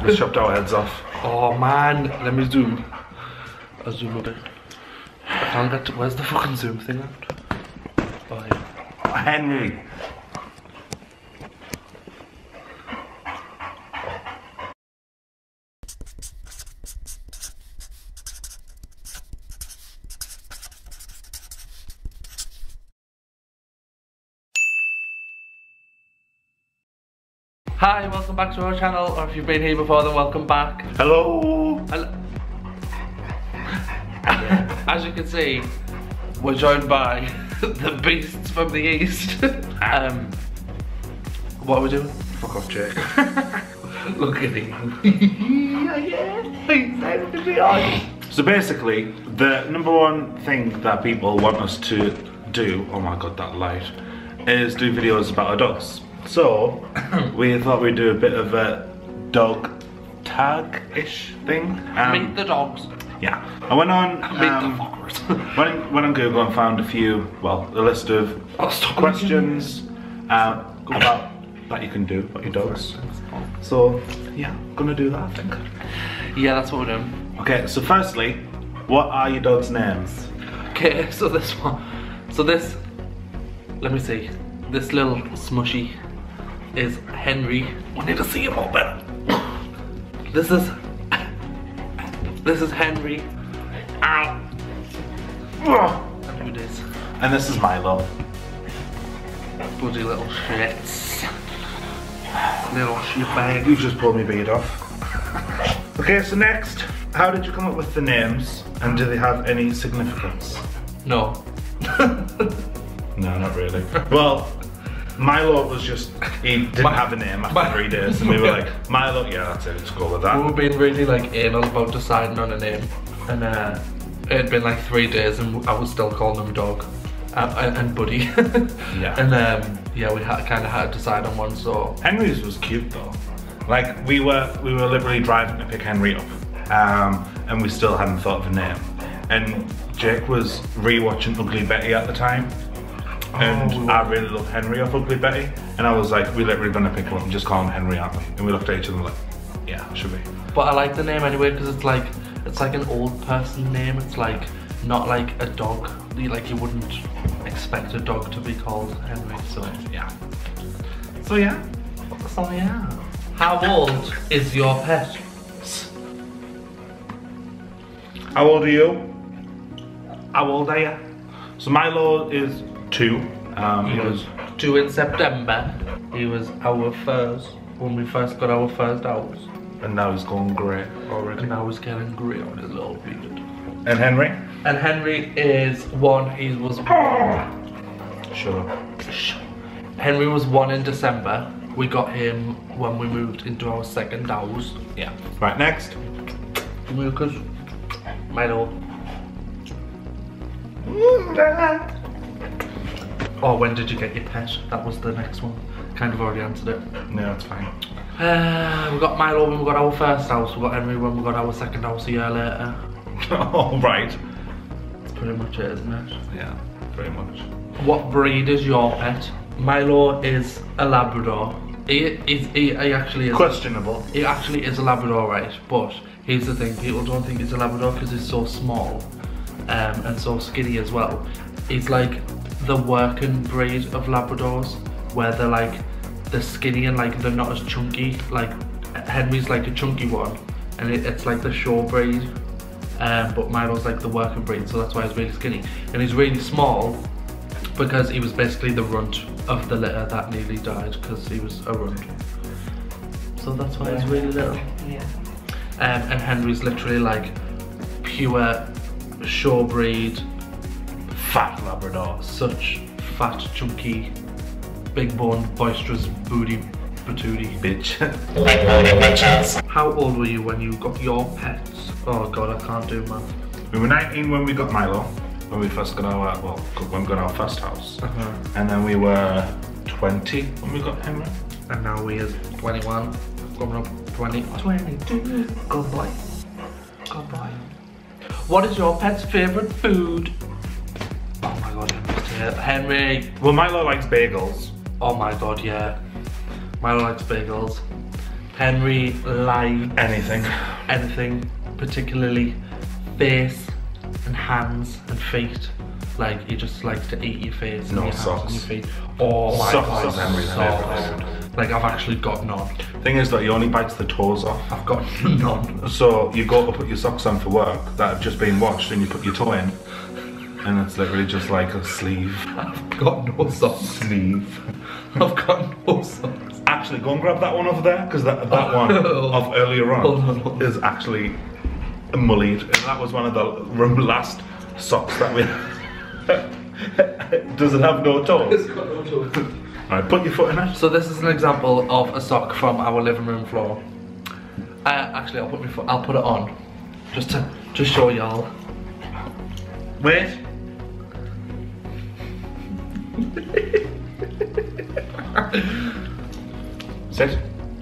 We chopped our heads off. Oh man, let me zoom. I'll zoom a bit. I can't get to, where's the fucking zoom thing at? Oh yeah. Henry. Hi, welcome back to our channel, or if you've been here before then welcome back. Hello. As you can see, we're joined by the beasts from the east. What are we doing? Fuck off, Jake. Look at him. So basically, the number one thing that people want us to do, oh my god, that light, is do videos about our dogs. So, we thought we'd do a bit of a dog tag-ish thing. Meet the dogs. Yeah. I went on, Meet the fuckers. went on Google and found a list of questions about that you can do about your dogs. So, yeah, gonna do that, I think. Yeah, that's what we're doing. Okay, so firstly, what are your dog's names? Okay, so this one, let me see. This little smushy is Henry. We need to see him all better. This is Henry. Ow. And who this? And this is Milo. Bloody little shits. Little shitbag. You've just pulled my beard off. Okay, so next, how did you come up with the names, and do they have any significance? No. No, not really. Well, Milo was just, he didn't have a name after 3 days, and we were like, Milo, yeah, that's it, let's go with that. We were being really like anal about deciding on a name, and it had been like 3 days and I was still calling him Dog and Buddy. Yeah. And yeah, we kind of had to decide on one. So Henry's was cute though. Like we were literally driving to pick Henry up, and we still hadn't thought of a name. And Jake was re-watching Ugly Betty at the time. And I really love Henry off Ugly Betty, and I was like, we're literally gonna pick him up and just call him Henry, aren't we? And we looked at each other and like, yeah, should we? But I like the name anyway because it's like an old person name. It's like not like a dog. Like you wouldn't expect a dog to be called Henry. So yeah. So yeah. So yeah. How old is your pet? How old are you? How old are you? So Milo is 2. He was 2 in September. He was our first, when we first got our first house. And now he's gone grey already. And now he's getting grey on his little beard. And Henry? And Henry is 1, he was... Shut up. Henry was 1 in December. We got him when we moved into our second house. Yeah. Right, next. Lucas. Milo. Oh, when did you get your pet? That was the next one. Kind of already answered it. No, it's fine. We got Milo when we got our first house. We got Henry when we got our second house a year later. Oh, right. That's pretty much it, isn't it? Yeah, pretty much. What breed is your pet? Milo is a Labrador. He actually is. Questionable. He actually is a Labrador, right? But here's the thing, people don't think he's a Labrador because he's so small and so skinny as well. He's like the working breed of Labradors, where they're like, they're skinny and like they're not as chunky. Like Henry's like a chunky one, and it's like the show breed. But Milo's like the working breed, so that's why he's really skinny. And he's really small because he was basically the runt of the litter that nearly died because he was a runt. So that's why he's really little. Yeah. And Henry's literally like pure show breed, fat Labrador. Such fat, chunky, big bone, boisterous, booty, patootie Bitch. How old were you when you got your pets? Oh god, I can't do math. We were 19 when we got Milo, when we first got our, when we got our first house. And then we were 20 when we got Henry. And now he is 21, coming up 22. Good boy. Good boy. What is your pet's favourite food? Oh my god, Henry. Well, Milo likes bagels. Oh my god, yeah. Milo likes bagels. Henry likes anything, particularly face and hands and feet. Like he just likes to eat your face and No your hands socks. and your feet. Oh my Socks god, is Henry's favourite. Like I've actually got none. Thing is that he only bites the toes off. I've got none. So you go to put your socks on for work that have just been washed, and you put your toe in, and it's literally just like a sleeve. I've got no socks. Sleeve. I've got no socks. Actually, go and grab that one over there, because that one of earlier on is actually mullied, and that was one of the last socks that we. Does it have no toes? It's got no toes. Alright, put your foot in it. So this is an example of a sock from our living room floor. Actually, I'll put it on, just to show y'all. Wait. Sit.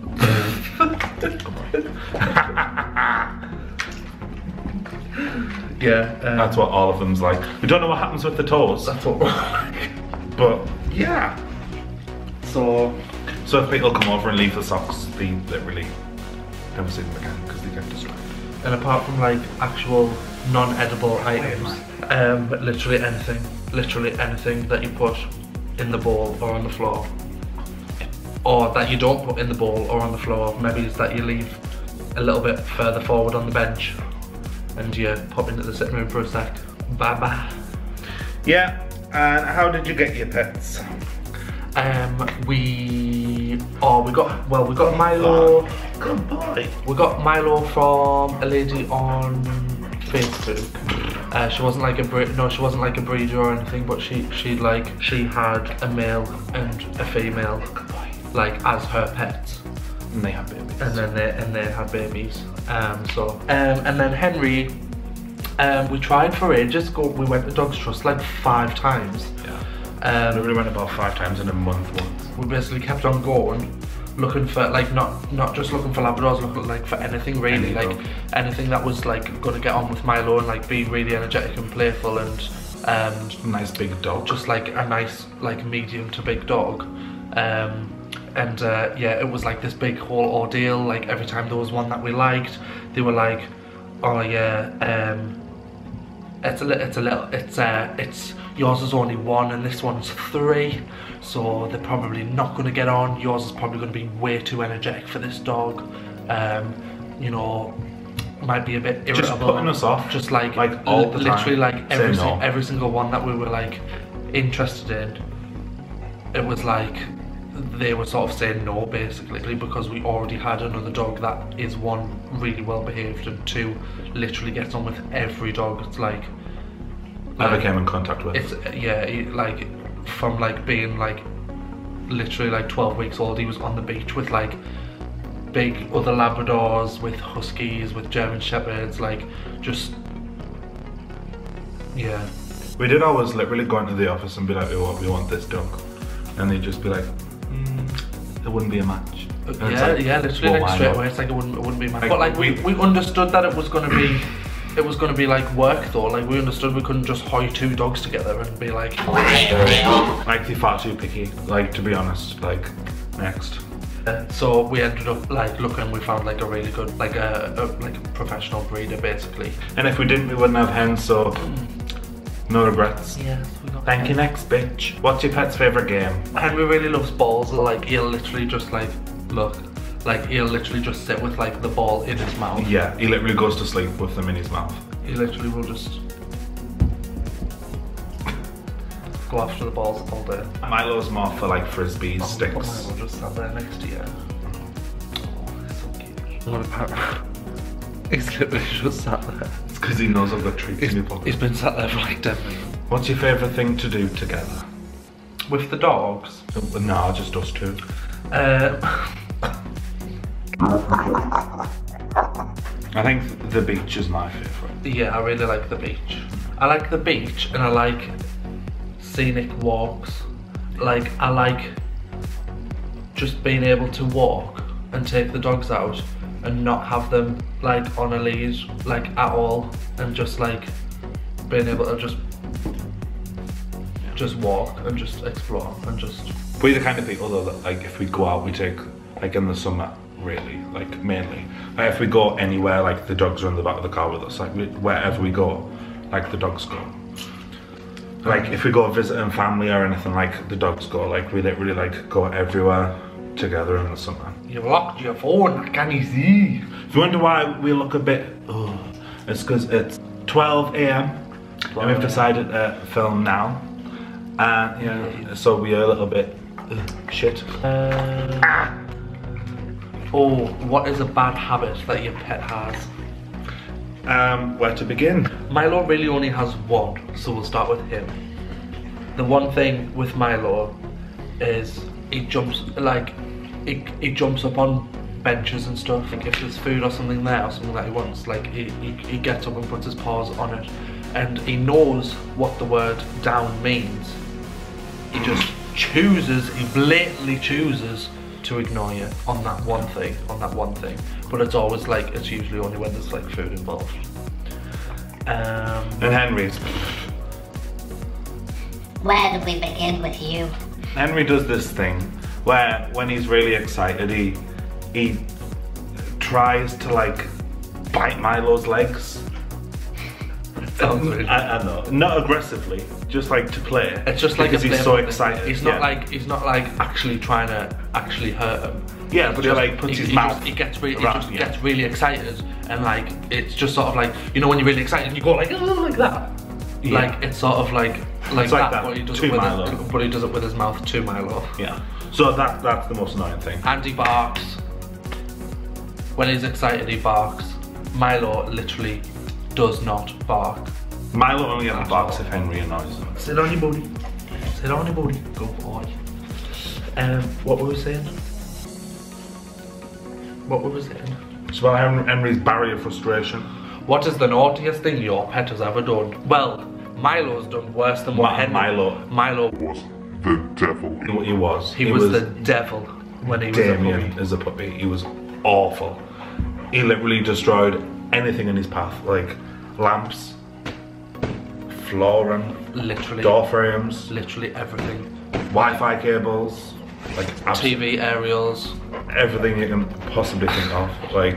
Yeah. That's what all of them's like. We don't know what happens with the toes, That's what. but yeah. So So if people come over and leave the socks, they literally never see them again because they get destroyed. and apart from like actual non-edible items, literally anything that you put in the bowl or on the floor, or that you don't put in the bowl or on the floor, maybe it's that you leave a little bit further forward on the bench and you pop into the sitting room for a sec. Bye bye. Yeah, and how did you get your pets? We got Milo. Good boy. We got Milo from a lady on Facebook. She wasn't like a breeder or anything, but she had a male and a female, like as her pets. And they have babies. And they had babies. And then Henry, we tried for ages. We went to Dogs Trust like 5 times. Yeah. We went about 5 times in a month once. We basically kept on going, looking for like not just looking for Labradors, looking like for anything really, anything that was like going to get on with Milo and like be really energetic and playful and nice big dog. just like a nice like medium to big dog. Yeah, it was like this big whole ordeal. Like every time there was one that we liked, they were like, oh yeah, it's yours is only 1 and this one's 3, so they're probably not going to get on. Yours is probably going to be way too energetic for this dog. You know, might be a bit irritable. Just putting us off. Just like all the literally time. like every single one that we were like interested in, it was like they were sort of saying no basically, because we already had another dog that is 1, really well behaved, and 2, literally gets on with every dog. It's like Never came in contact with. It's like from like being like literally like 12 weeks old, he was on the beach with like big other Labradors, with Huskies, with German Shepherds, like just yeah. We did always literally go into the office and be like, oh, we want this dog, and they'd just be like, there wouldn't be a match. And it's like, literally well, like why straight not? away it's like it wouldn't be a match. Like, But like we understood that it was gonna be like work though. Like we understood we couldn't just hoy 2 dogs together and be like Like they're far too picky, like to be honest. Like, next. so we ended up like looking, we found like a really good like a professional breeder basically. And if we didn't, we wouldn't have hens, so no regrets. Yes, we got Thank you, next bitch. What's your pet's favourite game? Henry really loves balls. Like he'll literally just like look, like he'll literally just sit with like the ball in his mouth. Yeah, he literally goes to sleep with them in his mouth. He literally will just go after the balls all day. Milo's more for like frisbees, Mine sticks. will just stand there next to you. Oh, he's so cute. What about? He's literally just sat there. It's because he knows I've got treats in your pocket. He's been sat there for like 10 minutes. What's your favourite thing to do together? With the dogs? No, just us two. I think the beach is my favourite. Yeah, I really like the beach. I like the beach and I like scenic walks. Like, I like just being able to walk and take the dogs out and not have them like on a leash like at all, and just like being able to just walk and just explore and just... We're the kind of people though that like if we go out, we take, like in the summer, really, like mainly. Like if we go anywhere, like the dogs are in the back of the car with us. Like wherever we go, like the dogs go. Like if we go visiting family or anything, like the dogs go. Like we literally like go everywhere together in the summer. You locked your phone, can you see? If you wonder why we look a bit, it's because it's 12 a.m. and we've decided to film now. And yeah, so we are a little bit shit. Oh, what is a bad habit that your pet has? Where to begin? Milo really only has one, so we'll start with him. The one thing with Milo is he jumps he jumps up on benches and stuff. Like if there's food or something there or something that he wants, like he gets up and puts his paws on it, and he knows what the word down means. He just he blatantly chooses to ignore you on that one thing, but it's always like, it's usually only when there's like food involved. And Henry's. Where do we begin with you? Henry does this thing where when he's really excited, he tries to like bite Milo's legs. Sounds really I know, not aggressively, just like to play. It's just like because he's so excited. He's not like actually trying to actually hurt him. Yeah, but he like puts his mouth. He gets really excited, and like it's just sort of like, you know when you're really excited and you go like that. Yeah. Like it's sort of like that, but he does it with Milo. But he does it with his mouth to Milo. Yeah. So that's the most annoying thing. And he barks. When he's excited, he barks. Milo literally does not bark. Milo only ever barks if Henry annoys him. Sit on your booty. Sit on your booty. Go boy. What were we saying? It's about Henry's barrier frustration. What is the naughtiest thing your pet has ever done? Well, Milo's done worse than what Henry. Milo was the devil. He was. He was the devil when he was Damien a puppy. as a puppy. He was awful. He literally destroyed anything in his path, like lamps, flooring, Literally. door frames, Literally everything. Wi-Fi cables, like TV aerials. everything you can possibly think of, like.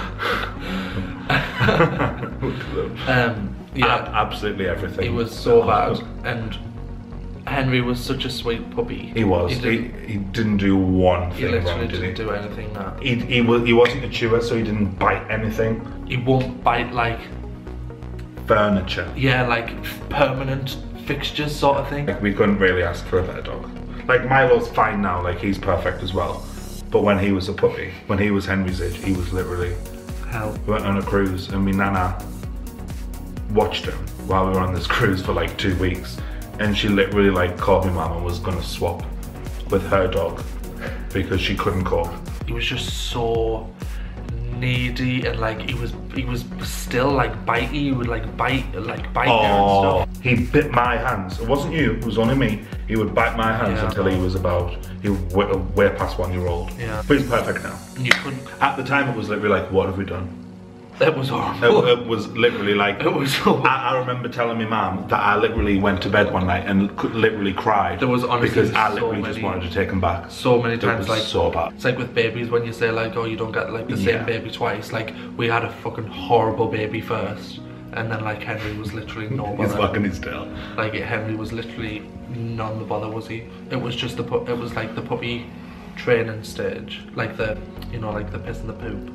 Yeah. Absolutely everything. He was so bad, and Henry was such a sweet puppy. He was. He didn't do one He thing literally wrong, did he? didn't do anything that. He wasn't a chewer, so he didn't bite anything. He won't bite like, Furniture. yeah, like permanent fixtures sort of thing. Like we couldn't really ask for a better dog. Like Milo's fine now, like he's perfect as well. But when he was a puppy, when he was Henry's age, he was literally. Hell. We went on a cruise and me nana watched him while we were on this cruise for like 2 weeks, and she literally like called me mum and was gonna swap with her dog because she couldn't cope. He was just so needy, and like he was still like bitey. He would like bite her and stuff. He bit my hands. It wasn't you, it was only me. He would bite my hands Yeah, until he was way past 1 year old. Yeah. But he's perfect now. And you couldn't. At the time it was literally like, what have we done? It was horrible. It was literally like, It was so. I remember telling my mum that I literally went to bed one night and literally cried. There was honestly because I so literally just many- wanted to take him back. So many It times, was like so bad. it's like with babies when you say like, oh, you don't get like the Yeah. same baby twice. Like we had a fucking horrible baby first, and then like Henry was literally no He's bother. wagging his tail. Like Henry was literally none the bother, was he? It was just it was like the puppy training stage, like the, you know, like the piss and the poop.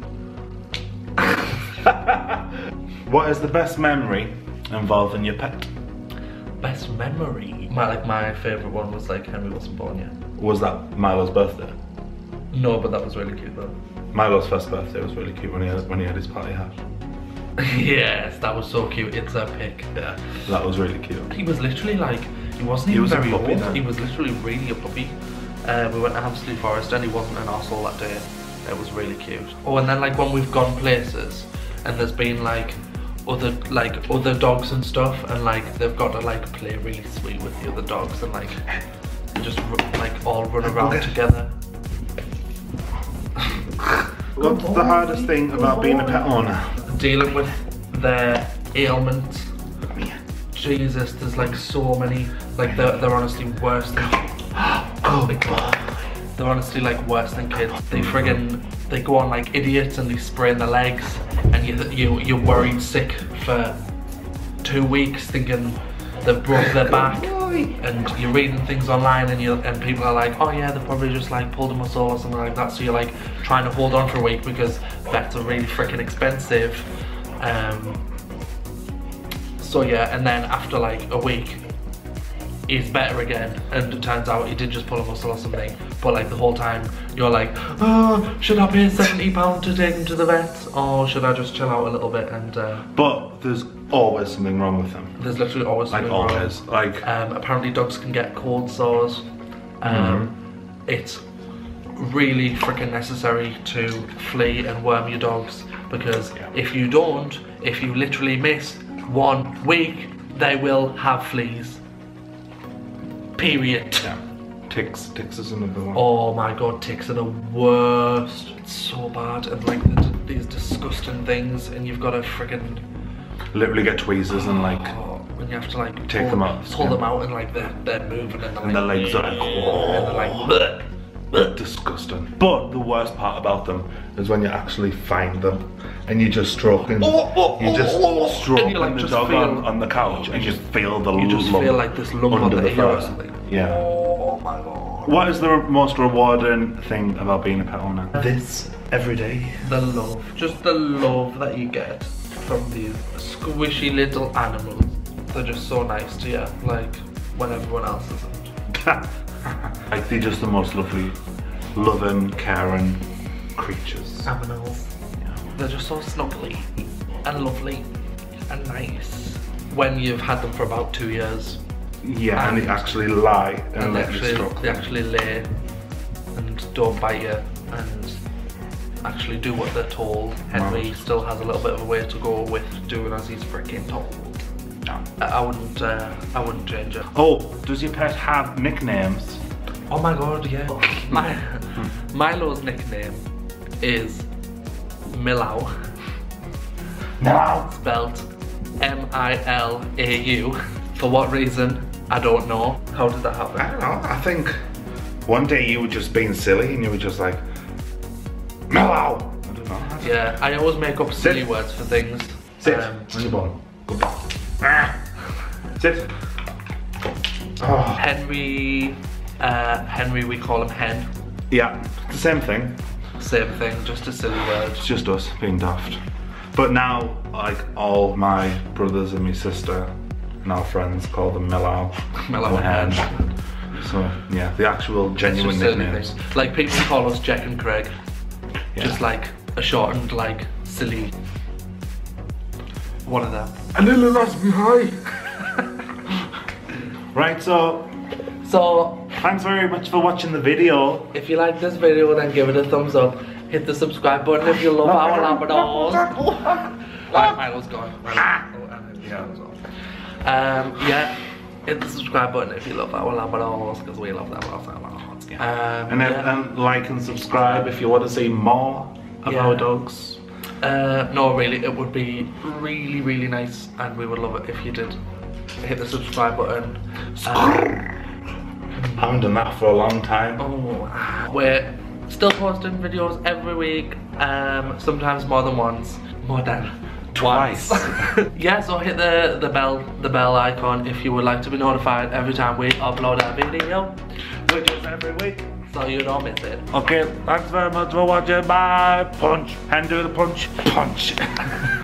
What is the best memory involving your pet? Best memory. My favourite one was like Henry wasn't born yet. Was that Milo's birthday? No, but that was really cute though. Milo's first birthday was really cute when he had his party hat. Yes, that was so cute. It's a pic. Yeah, that was really cute. He was literally like, he wasn't He even was a very puppy old. then. He was literally really a puppy. We went to Hampstead Forest and he wasn't an arsehole that day. It was really cute. Oh, and then like when we've gone places and there's been like other dogs and stuff, and like they've got to like play really sweet with the other dogs and like just like all run around together. What's the hardest thing about being a pet owner? Dealing with their ailments. Jesus, there's like so many, like they're honestly worse than. Oh my god. They're honestly like worse than kids. They they go on like idiots and they sprain their legs, and you're worried sick for 2 weeks thinking they've broke their back, and you're reading things online and people are like, oh yeah, they probably just like pulled a muscle or something like that, so you're like trying to hold on for a week because vets are really freaking expensive. So yeah, and then after like a week he's better again, and it turns out he did just pull a muscle or something, but like the whole time you're like, oh, should I pay £70 to take him to the vet, or should I just chill out a little bit? And but there's always something wrong with them. there's literally always something wrong. Like apparently dogs can get cold sores. It's really freaking necessary to flea and worm your dogs, because if you don't, if you literally miss 1 week, they will have fleas. Period. Yeah. Ticks is another one. Oh my god, ticks are the worst. It's so bad, and like these disgusting things, and you've got to freaking literally get tweezers and like when you have to like take them out, pull them out, and like they're moving, and their legs are like, and they're like bleh. Disgusting. But the worst part about them is when you actually find them and you're just stroking, you're just stroking like, the just dog feel, on the couch, and you just feel the you just lump feel like this lump under on the ear or fur. something. Yeah. Oh my god. What is the most rewarding thing about being a pet owner? This every day. The love, just the love that you get from these squishy little animals. They're just so nice to you, like when everyone else isn't. Like they're just the most lovely, loving, caring creatures. Animals. Yeah. They're just so snuggly and lovely and nice. When you've had them for about 2 years. Yeah, and they actually lie and let you stroke they them. actually lay and don't bite you and actually do what they're told. Henry still has a little bit of a way to go with doing as he's freaking told. I wouldn't change it. Oh, does your pet have nicknames? Oh my god, yeah. Milo's nickname is Milau. No. Spelled M-I-L-A-U. For what reason? I don't know. How did that happen? I don't know. I think one day you were just being silly and you were just like, Mellow. I don't know. Yeah, I always make up silly words for things. Sit. On your bum. Good boy. Sit. Oh. Henry, we call him Hen. Yeah, it's the same thing. Same thing, just a silly word. It's just us being daft. But now, like, all my brothers and my sister and our friends call them Mellow. Mellow and Hen. So, yeah, the actual genuine nicknames. Like, people call us Jack and Craig. Yeah. Just like a shortened, like, silly one of them. A little lost behind. Right, so thanks very much for watching the video. If you like this video, then give it a thumbs up. Hit the subscribe button if you love our Labradors. Right, Milo's gone. Yeah, hit the subscribe button if you love our Labradors, because we love them also. And like and subscribe if you want to see more of our dogs. No, really, it would be really, really nice, and we would love it if you did hit the subscribe button. Haven't done that for a long time. We're still posting videos every week, sometimes more than once, more than Twice. Yeah, so hit the bell icon if you would like to be notified every time we upload a video, which is every week, so you don't miss it. Okay, thanks very much for watching. Bye. Punch. Hand do the punch. Punch.